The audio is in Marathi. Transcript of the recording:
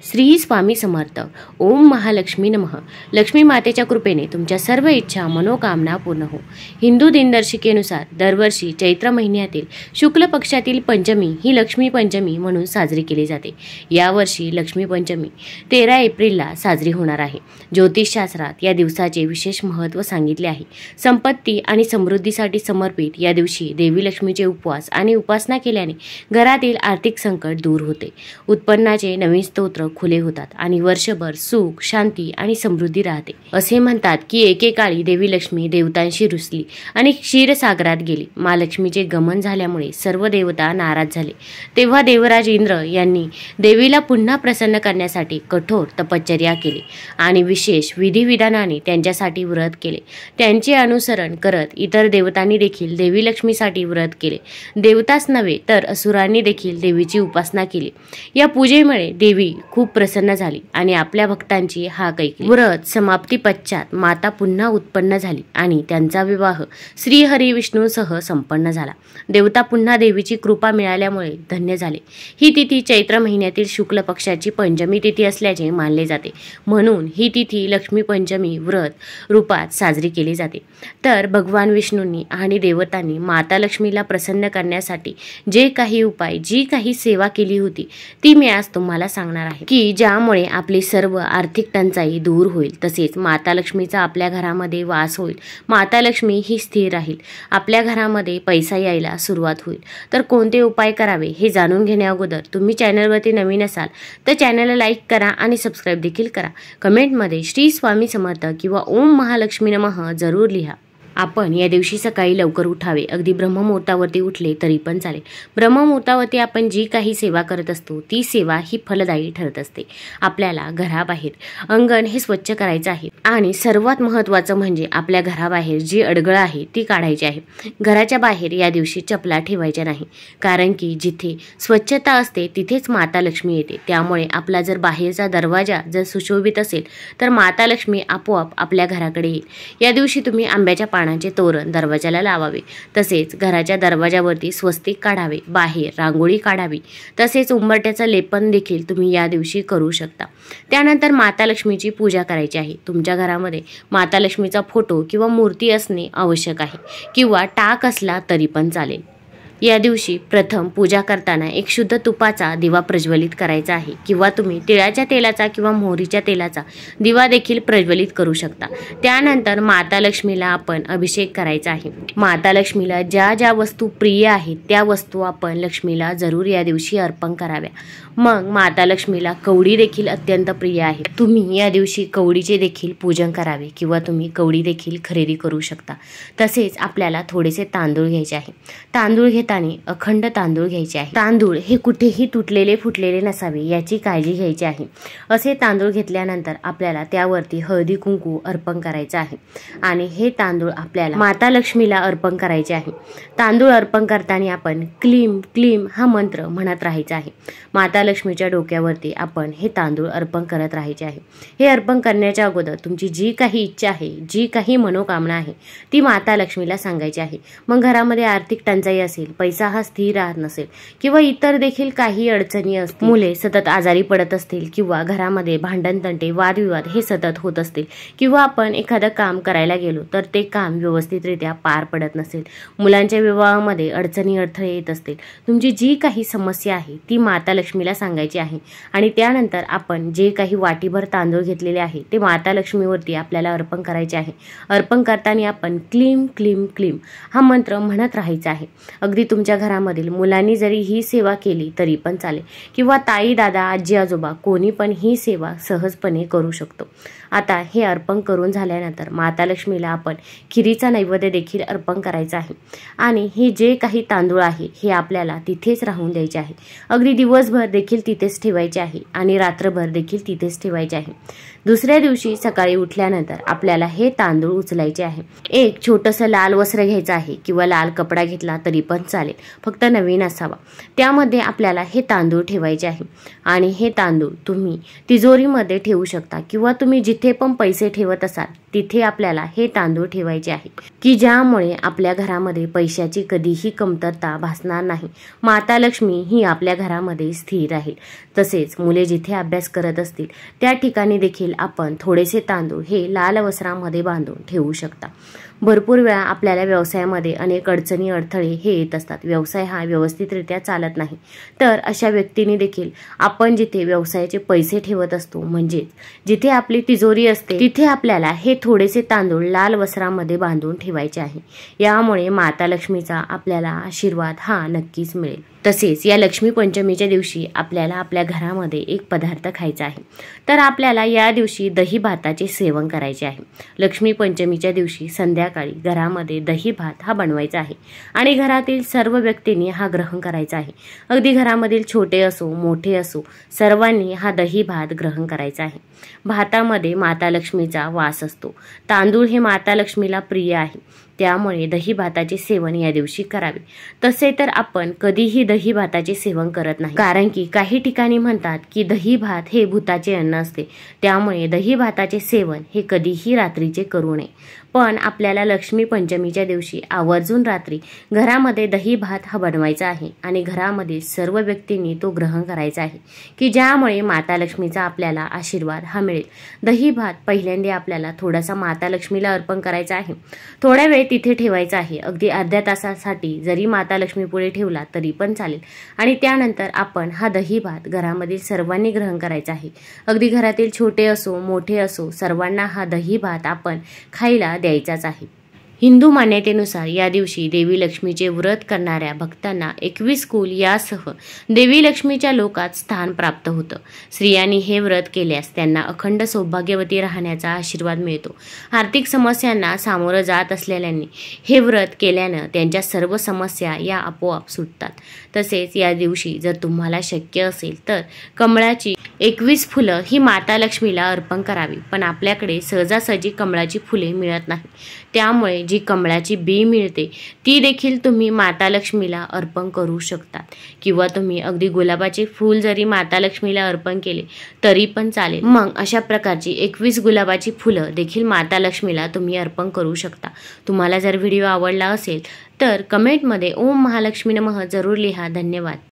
श्री स्वामी समर्थ. ओम महालक्ष्मी नमः. लक्ष्मी मातेच्या कृपेने तुमच्या सर्व इच्छा मनोकामना पूर्ण हो. हिंदू दिनदर्शिकेनुसार दरवर्षी चैत्र महिन्यातील शुक्ल पक्षातील पंचमी ही लक्ष्मी पंचमी म्हणून साजरी केली जाते. यावर्षी लक्ष्मी पंचमी 13 एप्रिलला साजरी होणार आहे. ज्योतिषशास्त्रात या दिवसाचे विशेष महत्त्व सांगितले आहे. संपत्ती आणि समृद्धीसाठी समर्पित या दिवशी देवी लक्ष्मीचे उपवास आणि उपासना केल्याने घरातील आर्थिक संकट दूर होते. उत्पन्नाचे नवीन स्तोत्र खुले होतात आणि वर्षभर सुख, शांती आणि समृद्धी राहते. असे म्हणतात की एकेकाळी देवी लक्ष्मी देवतांशी रुसली आणि क्षीरसागरात गेली. महालक्ष्मीचे गमन झाल्यामुळे सर्व देवता नाराज झाले. तेव्हा देवराज इंद्र यांनी देवीला पुन्हा प्रसन्न करण्यासाठी कठोर तपश्चर्या केली आणि विशेष विधिविधानाने त्यांच्यासाठी व्रत केले. त्यांचे अनुसरण करत इतर देवतांनी देखील देवी लक्ष्मीसाठी व्रत केले. देवताच नव्हे तर असुरांनी देखील देवीची उपासना केली. या पूजेमुळे देवी खूप प्रसन्न झाली आणि आपल्या भक्तांची हाक ऐकली. व्रत समाप्ती पश्चात माता पुन्हा उत्पन्न झाली आणि त्यांचा विवाह श्रीहरी विष्णूसह संपन्न झाला. देवता पुन्हा देवीची कृपा मिळाल्यामुळे धन्य झाले. ही तिथी चैत्र महिन्यातील शुक्ल पक्षाची पंचमी तिथी असल्याचे मानले जाते. म्हणून ही तिथी लक्ष्मी पंचमी व्रत रूपात साजरी केली जाते. तर भगवान विष्णूंनी आणि देवतांनी माता लक्ष्मीला प्रसन्न करण्यासाठी जे काही उपाय, जी काही सेवा केली होती ती मी आज तुम्हाला सांगणार आहे की ज्यामुळे आपली सर्व आर्थिक टंचाई दूर होईल. तसेच माता लक्ष्मीचा आपल्या घरामध्ये वास होईल. माता लक्ष्मी ही स्थिर राहील. आपल्या घरामध्ये पैसा यायला सुरुवात होईल. तर कोणते उपाय करावे हे जाणून घेण्याअगोदर तुम्ही चॅनलवरती नवीन असाल तर चॅनलला लाईक करा आणि सबस्क्राईब देखील करा. कमेंटमध्ये श्री स्वामी समर्थ किंवा ओम महालक्ष्मी नमः जरूर लिहा. आपण या दिवशी सकाळी लवकर उठावे. अगदी ब्रह्ममुहूर्तावरती उठले तरी पण चालेल. ब्रह्ममुहूर्तावरती आपण जी काही सेवा करत असतो ती सेवा ही फलदायी ठरत असते. आपल्याला घराबाहेर अंगण हे स्वच्छ करायचं आहे आणि सर्वात महत्त्वाचं म्हणजे आपल्या घराबाहेर जी अडगळ आहे ती काढायची आहे. घराच्या बाहेर या दिवशी चपला ठेवायच्या नाही, कारण की जिथे स्वच्छता असते तिथेच माता लक्ष्मी येते. त्यामुळे आपला जर बाहेरचा दरवाजा जर सुशोभित असेल तर माता लक्ष्मी आपोआप आपल्या घराकडे येईल. या दिवशी तुम्ही आंब्याच्या पानांचे तोरण दरवाजाला लावावे. तसेच घराच्या दरवाजावरती स्वस्तिक काढावे. बाहेर रांगोळी काढावी. तसेच उंबरट्याचं लेपन देखील तुम्ही या दिवशी करू शकता. त्यानंतर माता लक्ष्मीची पूजा करायची आहे. तुमच्या घरामध्ये माता लक्ष्मीचा फोटो किंवा मूर्ती असणे आवश्यक आहे किंवा टाक असला तरी पण चालेल. या दिवशी प्रथम पूजा करताना एक शुद्ध तुपाचा दिवा प्रज्वलित करायचा आहे किंवा तुम्ही तिळाच्या तेलाचा किंवा मोहरीच्या तेलाचा दिवा देखील प्रज्वलित करू शकता. त्यानंतर माता लक्ष्मीला आपण अभिषेक करायचा आहे. माता लक्ष्मीला ज्या ज्या वस्तू प्रिय आहेत त्या वस्तू आपण लक्ष्मीला जरूर या दिवशी अर्पण कराव्या. मग माता लक्ष्मीला कवडी देखील अत्यंत प्रिय आहे. तुम्ही या दिवशी कवडीचे देखील पूजन करावे किंवा तुम्ही कवडी देखील खरेदी करू शकता. तसेच आपल्याला थोडेसे तांदूळ घ्यायचे आहे. तांदूळ घेताना अखंड तांदूळ घ्यायचे आहे. तांदूळ हे कुठेही तुटलेले फुटलेले नसावे याची काळजी घ्यायची आहे. असे तांदूळ घेतल्यानंतर आपल्याला त्यावरती हळदी कुंकू अर्पण करायचं आहे आणि हे तांदूळ आपल्याला माता लक्ष्मीला अर्पण करायचे आहे. तांदूळ अर्पण करताना आपण क्लीम क्लीम हा मंत्र म्हणत राहायचा आहे. माता लक्ष्मीच्या डोक्यावरती आपण हे तांदूळ अर्पण करत राहायचे आहे. हे अर्पण करण्याच्या अगोदर तुमची जी काही इच्छा आहे, जी काही मनोकामना आहे ती माता लक्ष्मीला सांगायची आहे. मग घरामध्ये आर्थिक टंचाई असेल, पैसा हा स्थिर राहत नसेल किंवा इतर देखील काही अडचणी असतील, मुले सतत आजारी पडत असतील किंवा घरामध्ये भांडण तंटे वादविवाद हे सतत होत असतील किंवा आपण एखादं काम करायला गेलो तर ते काम व्यवस्थितरित्या पार पडत नसेल, मुलांच्या विवाहामध्ये अडचणी अडथळे येत असतील, तुमची जी काही समस्या आहे ती माता लक्ष्मीला सांगायची आहे. आणि त्यानंतर आपण जे काही वाटीभर तांदूळ घेतलेले आहे ते माता लक्ष्मीवरती आपल्याला अर्पण करायचे आहे. अर्पण करताना आपण क्लीम क्लीम क्लीम हा मंत्र म्हणत राहायचा आहे. अगदी तुमच्या घरामधील मुलांनी जरी ही सेवा केली तरी पण चालेल किंवा ताई, दादा, आजी, आजोबा कोणी पण ही सेवा सहजपणे करू शकतो. आता हे अर्पण करून झाल्यानंतर माता लक्ष्मीला आपण खिरीचा नैवेद्य देखील अर्पण करायचा आहे आणि हे जे काही तांदूळ आहे हे आपल्याला तिथेच राहून द्यायचे आहे. अगदी दिवसभर देखील तिथेच ठेवायचे आहे आणि रात्रभर देखील तिथेच ठेवायचे आहे. दुसऱ्या दिवशी सकाळी उठल्यानंतर आपल्याला हे तांदूळ उचलायचे आहे. एक छोटंसं लाल वस्त्र घ्यायचं आहे किंवा लाल कपडा घेतला तरी पण चालेल, फक्त नवीन असावा। त्यामध्ये आपल्याला हे तांदूळ ठेवायचे आहे आणि हे तांदूळ तुम्ही तिजोरीमध्ये ठेवू शकता किंवा तुम्ही जिथे पण पैसे ठेवत असाल तिथे आपल्याला हे तांदूळ ठेवायचे आहे की ज्यामुळे आपल्या घरामध्ये पैशाची कधीही कमतरता भासणार नाही। माता लक्ष्मी ही आपल्या घरामध्ये स्थिर राहील। तसेच मुले जिथे अभ्यास करत असतील त्या ठिकाणी देखील आपण थोडेसे तांदूळ हे लाल वस्त्रामध्ये बांधून ठेवू शकता। भरपूर वेळा आपल्याला व्यवसायामध्ये अनेक अडचणी अडथळे हे येत असतात, व्यवसाय हा व्यवस्थितरित्या चालत नाही, तर अशा व्यक्तींनी देखील आपण जिथे व्यवसायाचे पैसे ठेवत असतो म्हणजेच जिथे आपली तिजोरी असते तिथे आपल्याला हे थोडेसे तांदूळ लाल वस्त्रामध्ये बांधून ठेवायचे आहे। यामुळे माता लक्ष्मीचा आपल्याला आशीर्वाद हा नक्कीच मिळेल। तसेच या लक्ष्मी पंचमीच्या दिवशी आपल्याला आपल्या घरामध्ये एक पदार्थ खायचा आहे, तर आपल्याला या दिवशी दही भाताचे सेवन करायचे आहे। लक्ष्मी पंचमीच्या दिवशी संध्याकाळी घरामध्ये दही भात हा बनवायचा आहे आणि घरातील सर्व व्यक्तींनी हा ग्रहण करायचा आहे। अगदी घरामधील छोटे असो मोठे असो सर्वांनी हा दही भात ग्रहण करायचा आहे। भातामध्ये माता लक्ष्मीचा वास असतो। तांदूळ हे माता लक्ष्मीला प्रिय आहे, त्यामुळे दही भाताचे सेवन या दिवशी करावे। तसे तर आपण कधीही दही भाताचे सेवन करत नाही, कारण की काही ठिकाणी म्हणतात की दही भात हे भूताचे अन्न असते, त्यामुळे दही भाताचे सेवन हे कधीही रात्रीचे करू नये। पण आपल्याला लक्ष्मी पंचमीच्या दिवशी आवर्जून रात्री घरामध्ये दही भात हा बनवायचा आहे आणि घरामध्ये सर्व व्यक्तींनी तो ग्रहण करायचा आहे की ज्यामुळे माता लक्ष्मीचा आपल्याला आशीर्वाद हा मिळेल। दही भात पहिल्यांदा आपल्याला थोडासा माता लक्ष्मीला अर्पण करायचा आहे, थोडा वेळ तिथे ठेवायचा आहे, अगदी अर्ध्या तासासाठी जरी माता लक्ष्मी पुढे ठेवला तरी पण चालेल आणि त्यानंतर आपण हा दही भात घरामधील सर्वांनी ग्रहण करायचा आहे। अगदी घरातील छोटे असो मोठे असो सर्वांना हा दही भात आपण खायला द्यायचाच आहे। हिंदू मान्यतेनुसार या दिवशी देवी लक्ष्मीचे व्रत करणाऱ्या भक्तांना 21 कुल यासह देवी लक्ष्मीच्या लोकात स्थान प्राप्त होतं। स्त्रियांनी हे व्रत केल्यास त्यांना अखंड सौभाग्यवती राहण्याचा आशीर्वाद मिळतो। आर्थिक समस्यांना सामोरं जात असलेल्यांनी हे व्रत केल्यानं त्यांच्या सर्व समस्या या आपोआप सुटतात। तसेच या दिवशी जर तुम्हाला शक्य असेल तर कमळाची 21 फुलं ही माता लक्ष्मीला अर्पण करावी, पण आपल्याकडे सहजासहजी कमळाची फुले मिळत नाही, त्यामुळे जी कमळाची बी मिळते ती देखील तुम्ही माता लक्ष्मीला अर्पण करू शकतात किंवा तुम्ही अगदी गुलाबाचे फूल जरी माता लक्ष्मीला अर्पण केले तरी पण चालेल। मग अशा प्रकारची 21 गुलाबाची फुलं देखील माता लक्ष्मीला तुम्ही अर्पण करू शकता। तुम्हाला जर व्हिडिओ आवडला असेल तर कमेंटमध्ये ओम महालक्ष्मी नमः जरूर लिहा। धन्यवाद।